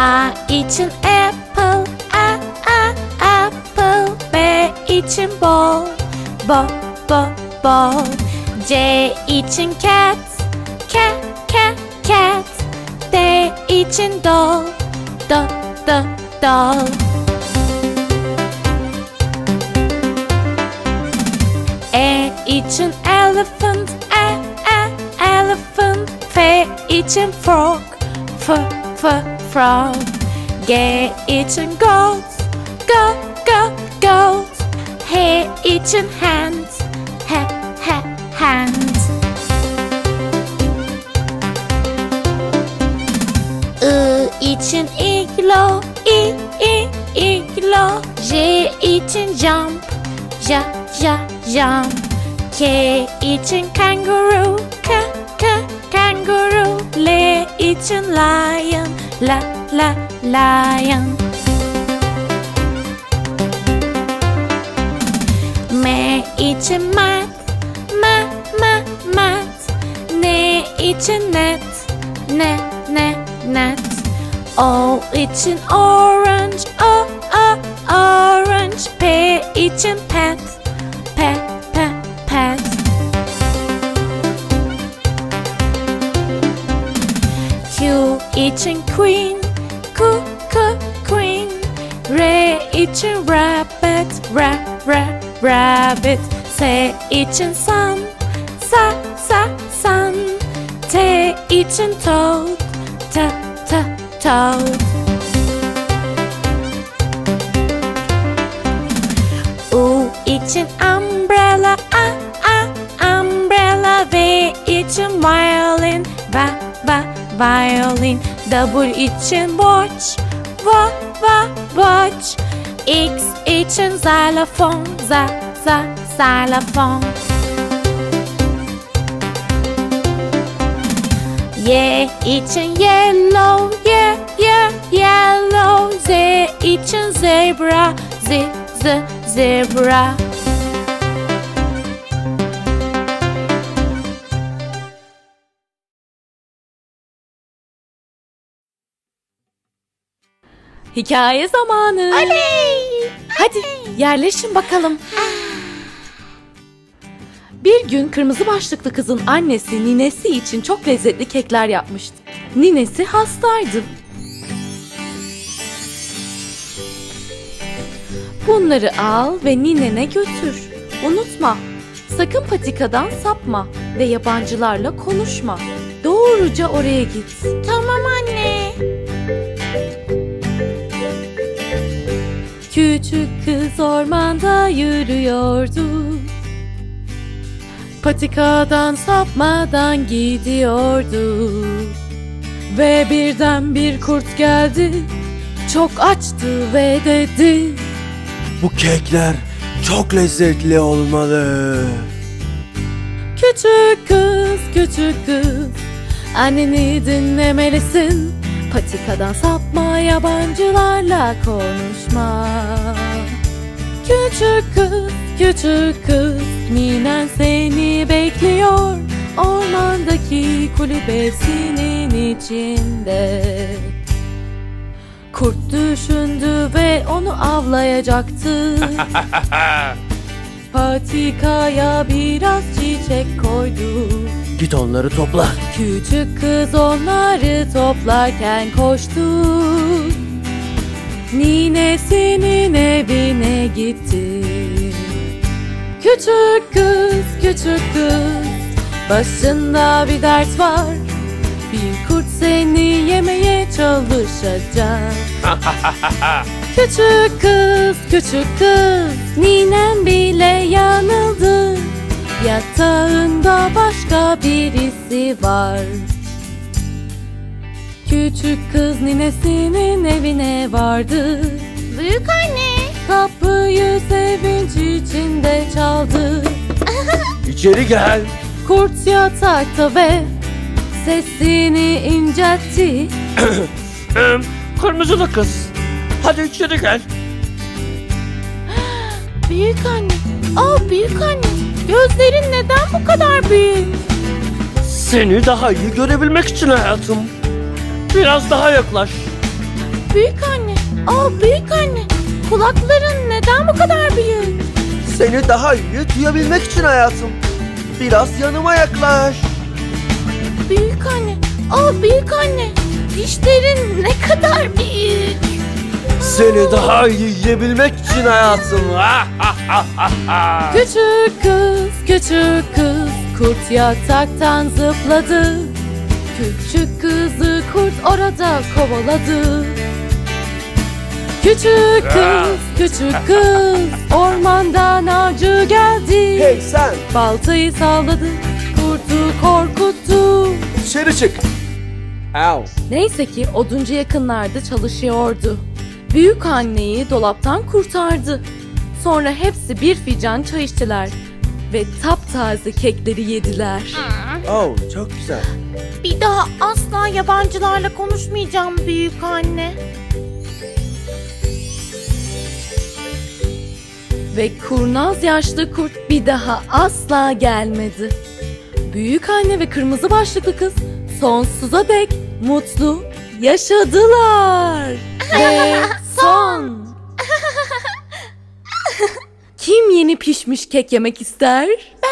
A için apple, apple. B için ball, ball. C için cat, cat. D için doll, doll. E için elephant, elephant. F için frog, frog. G için goat, goat. H için hand, hand. I için igloo, igloo. J için jump, jump. K için kangaroo, kangaroo. L için lion, lion. M için mat, N için net, net. O için orange, orange. P için pet, pet. Q için queen, queen. R için rabbit, rabbit. S için sun, sun. T için toad, toad. U için umbrella, umbrella. V için violin, violin. W için watch, watch. X için xylophone, xylophone. Y için yellow, yellow. Z için zebra, zebra. Hikaye zamanı. Oley! Hadi yerleşin bakalım. Bir gün kırmızı başlıklı kızın annesi ninesi için çok lezzetli kekler yapmıştı. Ninesi hastaydı. Bunları al ve ninene götür. Unutma, sakın patikadan sapma ve yabancılarla konuşma. Doğruca oraya git. Tamam anne. Küçük kız ormanda yürüyordu. Patikadan sapmadan gidiyordu. Ve birden bir kurt geldi. Çok açtı ve dedi: Bu kekler çok lezzetli olmalı. Küçük kız, anneni dinlemelisin. Patikadan sapma, yabancılarla konuşma. Küçük kız, ninen seni bekliyor. Ormandaki kulübesinin içinde. Kurt düşündü ve onu avlayacaktı. Patikaya biraz çiçek koydu. Git onları topla. Küçük kız onları toplarken koştu. Ninesinin evine gitti. Küçük kız, başında bir dert var. Bir kurt seni yemeye çalışacak. Küçük kız, ninem bile yanıldı. Yatağında başka birisi var. Küçük kız ninesinin evine vardı. Büyük anne. Kapıyı sevinç içinde çaldı. İçeri gel. Kurt yatakta ve sesini inceltti. Kırmızılı kız, hadi içeri gel. Büyük anne. Büyük anne. Gözlerin neden bu kadar büyük? Seni daha iyi görebilmek için hayatım. Biraz daha yaklaş. büyük anne. Büyük anne. Kulakların neden bu kadar büyük? Seni daha iyi duyabilmek için hayatım. Biraz yanıma yaklaş. Büyük anne. Büyük anne. Dişlerin ne kadar büyük. Seni daha iyi yiyebilmek için hayatım. Küçük kız kurt yataktan zıpladı. Küçük kızı kurt orada kovaladı. Küçük kız ormandan avcı geldi. Hey sen! Baltayı salladı, kurtu korkuttu. Dışarı çık. Au. Neyse ki oduncu yakınlarda çalışıyordu. Büyük anneyi dolaptan kurtardı. Sonra hepsi bir fincan çay içtiler ve taptaze kekleri yediler. Oh, çok güzel. Bir daha asla yabancılarla konuşmayacağım büyük anne. Ve kurnaz yaşlı kurt bir daha asla gelmedi. Büyük anne ve kırmızı başlıklı kız sonsuza dek mutlu yaşadılar. Ve son. Kim yeni pişmiş kek yemek ister?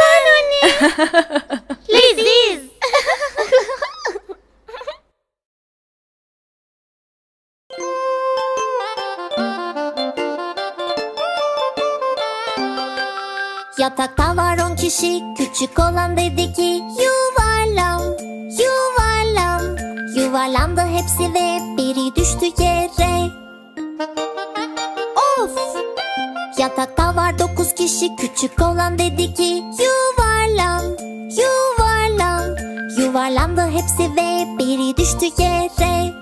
Leziz. Yatakta var 10 kişi, küçük olan dedi ki yuvarlan, yuvarlan. Yuvarlandı hepsi ve biri düştü yere. Of! Yatakta var 9 kişi, küçük olan dedi ki yuvarlan, yuvarlan. Yuvarlandı hepsi ve biri düştü yere.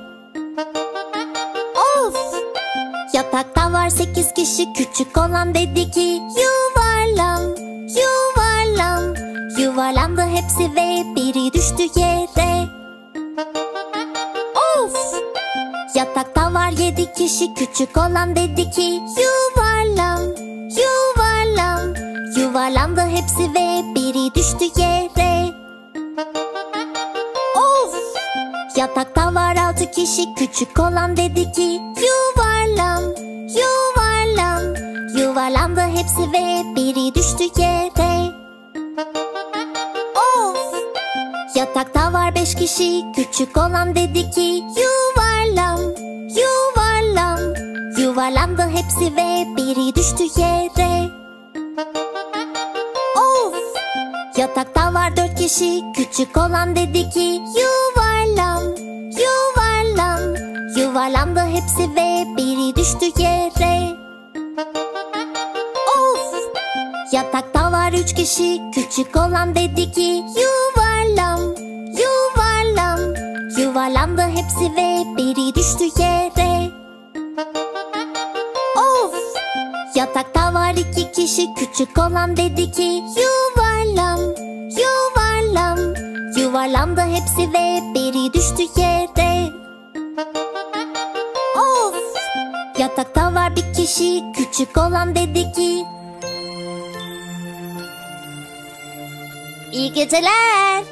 Of! Yatakta var 8 kişi, küçük olan dedi ki yuvarlan, yuvarlan. Yuvarlandı hepsi ve biri düştü yere. Of! Yatakta var 7 kişi, küçük olan dedi ki yuvarlan, yuvarlan. Yuvarlandı hepsi ve biri düştü yere. Of! Yatakta var 6 kişi, küçük olan dedi ki yuvarlan, yuvarlan. Yuvarlandı hepsi ve biri düştü yere. Of! Yatakta var 5 kişi, küçük olan dedi ki yuvarlan, yuvarlan. Yuvarlandı hepsi ve biri düştü yere. Of! Yatakta var 4 kişi, küçük olan dedi ki yuvarlan, yuvarlan. Yuvarlandı hepsi ve biri düştü yere. Of! Yatakta var 3 kişi, küçük olan dedi ki yuvarlan, yuvarlan. Yuvarlandı hepsi ve biri düştü yere. Of! Yatakta var 2 kişi, küçük olan dedi ki yuvarlan, yuvarlan. Yuvarlandı hepsi ve biri düştü yere. Of! Yatakta var 1 kişi, küçük olan dedi ki İyi geceler.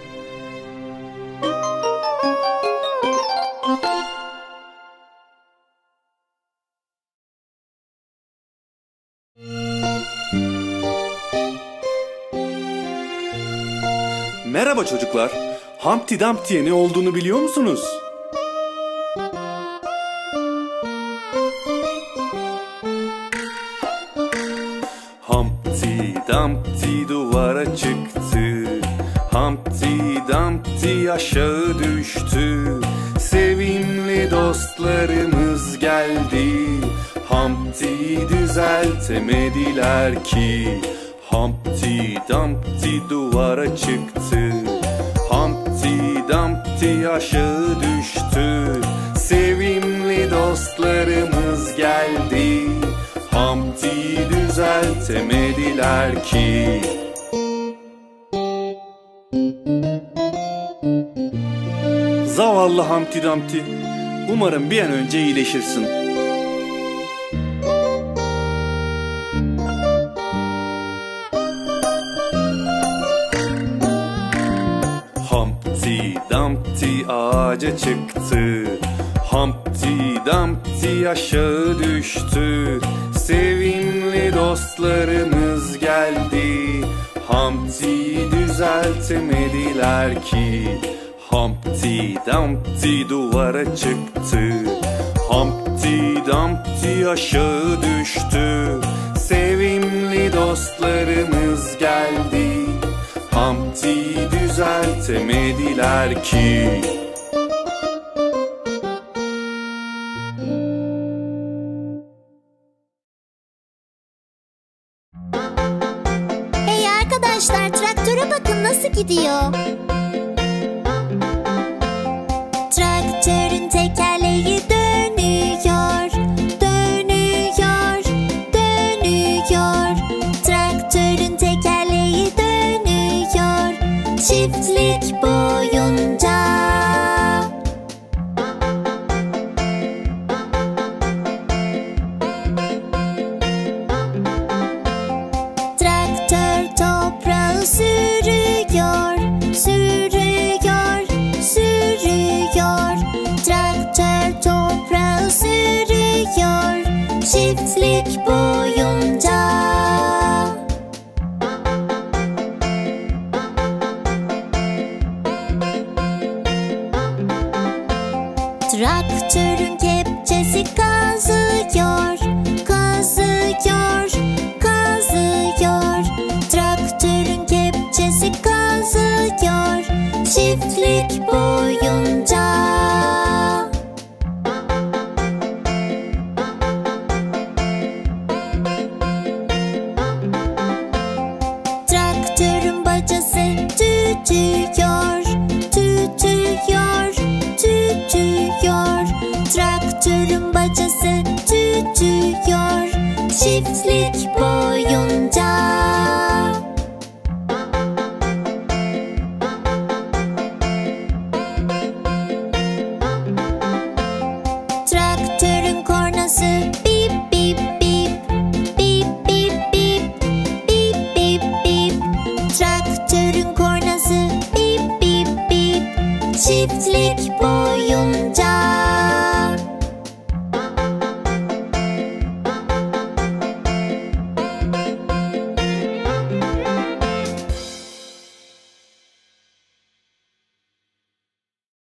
Merhaba çocuklar. Humpty Dumpty'ye ne olduğunu biliyor musunuz? Humpty Dumpty duvara çıktı. Humpty Dumpty aşağı düştü. Sevimli dostlarımız geldi. Humpty'yi düzeltemediler ki. Humpty Dumpty duvara çıktı. Humpty Dumpty aşağı düştü. Sevimli dostlarımız geldi. Humpty'yi düzeltemediler ki. Zavallı Humpty Dumpty. Umarım bir an önce iyileşirsin. Humpty Dumpty ağaca çıktı. Humpty Dumpty aşağı düştü. Sevimli dostlarımız geldi. Humpty'yi düzeltemediler ki. Humpty Dumpty duvara çıktı. Humpty Dumpty aşağı düştü. Sevimli dostlarımız geldi. Humpty'yi düzeltemediler ki. Hey arkadaşlar, traktöre bakın nasıl gidiyor. Traktörün tekerleği dönüyor, dönüyor, dönüyor. Traktörün tekerleği dönüyor çiftlik boyunca. Traktör toprağı sürüyor, sürüyor, sürüyor. Traktör toprağı sürüyor çiftlik boyunca. Traktörün kepçesi kazıyor, kazıyor, kazıyor. Traktörün kepçesi kazıyor çiftlik boyunca. Traktörün bacası tütüyor, tütüyor, tütüyor. Traktörün bacası tütüyor çiftlik boyunca. Traktörün kornası bip bip bip, bip bip bip, bip bip bip. Traktörün kornası bip bip bip çiftlik boyunca.